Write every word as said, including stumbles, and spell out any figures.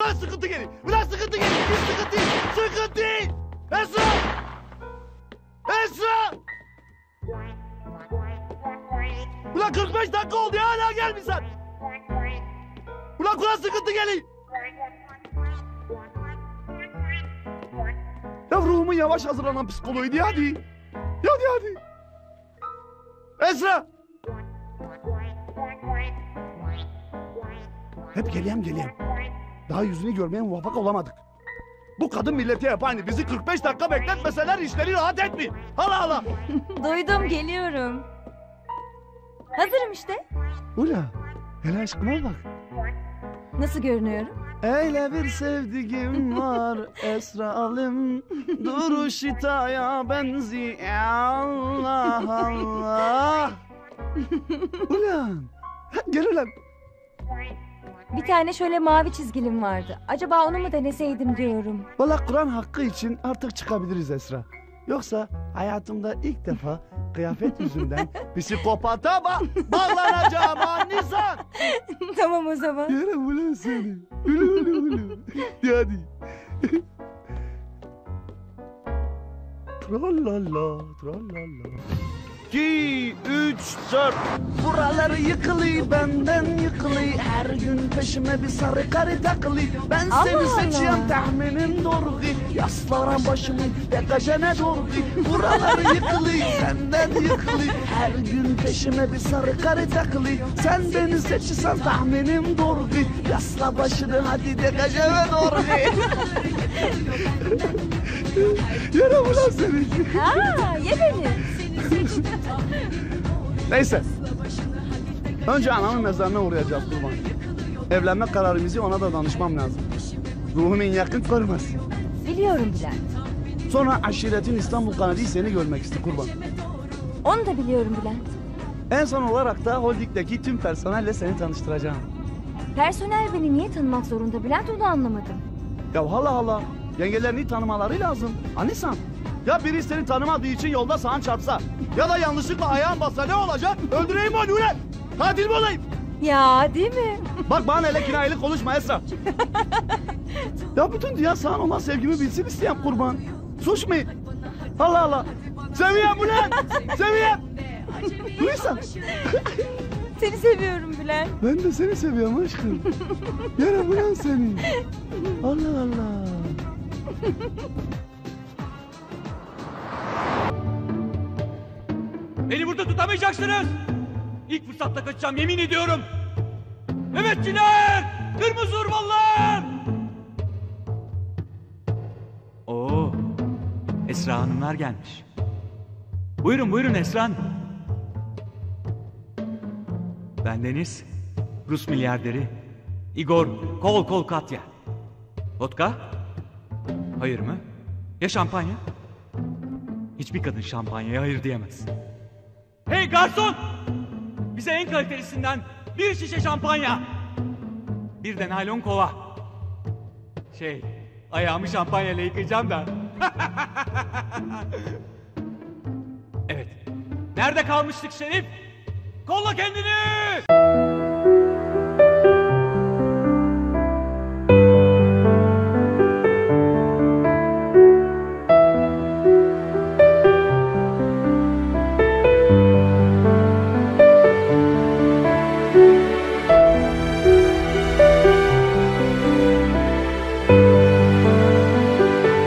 Ulan sıkıntı geliyor. Ulan sıkıntı geliyor. Bir sıkıntı. Sıkıntı. Esra. Esra. Ulan kırk beş dakika oldu ya hala gelmişsin. Ulan ulan sıkıntı geliyor. Ya ruhumun yavaş hazırlanan psikoloğuydu hadi. Hadi hadi. Esra. Hep geleyim geleyim. Daha yüzünü görmeye muvaffak olamadık. Bu kadın milleti hep aynı. Bizi kırk beş dakika bekletmeseler işleri rahat etmiyor. Hala hala. Duydum, geliyorum. Hazırım işte. Ula, hele aşkıma bak. Nasıl görünüyorum? Öyle bir sevdiğim var Esra Alim. Duruş itaya benzi. Allah Allah. Ulan. Gel ulan. Bir tane şöyle mavi çizgilim vardı. Acaba onu mu deneseydim diyorum. Valla Kur'an hakkı için artık çıkabiliriz Esra. Yoksa hayatımda ilk defa kıyafet yüzünden psikopata ba bağlanacağım Nisan. Tamam o zaman. Yerim ulan seni. Ulu ulu ulu. Hadi. Tralala tralala. İki, üç, dört. Buraları yıkılı, benden yıkılı. Her gün peşime bir sarı karı takılı. Ben Allah seni Allah. seçiyorum tahminim doğru. Yaslara başımı dekajene doğru. Buraları yıkılı, benden yıkılı. Her gün peşime bir sarı karı takılı. Sen beni seçirsen tahminim doğru. Yasla başını hadi dekajene doğru. Yere ulan seni. Aa, ye beni. Neyse. Önce anamın mezarına uğrayacağız kurban. Evlenme kararımızı ona da danışmam lazım. Ruhumun yakın koruması. Biliyorum Bülent. Sonra aşiretin İstanbul kanadı seni görmek istiyor kurban. Onu da biliyorum Bülent. En son olarak da holdingdeki tüm personelle seni tanıştıracağım. Personel beni niye tanımak zorunda Bülent, onu anlamadım. Ya hala hala yengelerini tanımaları lazım. Anisan. Ya biri seni tanımadığı için yolda sağa çarpsa ya da yanlışlıkla ayağın bassa ne olacak? Öldüreyim onu ulan. Katil mi olayım? Ya değil mi? Bak bana hele kinayeli konuşma Esra. Ya bütün dünya sana olan sevgimi bilsin isteyen kurban. Suç mu? Allah Allah. Seviyem ulan. Seviyem. Duysan. Seni seviyorum Bülent. Ben de seni seviyorum aşkım. Yerim ulan seni. Allah Allah. Beni burada tutamayacaksınız. İlk fırsatta kaçacağım yemin ediyorum. Nöbetçiler! Kırmızı urmalılar! Oo, Esra Hanımlar gelmiş. Buyurun buyurun Esra Hanım. Bendeniz Rus milyarderi Igor Kolkolkatya. Vodka? Hayır mı? Ya şampanya? Hiçbir kadın şampanyaya hayır diyemez. Hey garson! Bize en kalitelisinden bir şişe şampanya. Bir de naylon kova. Şey, ayağımı şampanyayla yıkayacağım da. Evet. Nerede kalmıştık Şerif? Kolla kendini!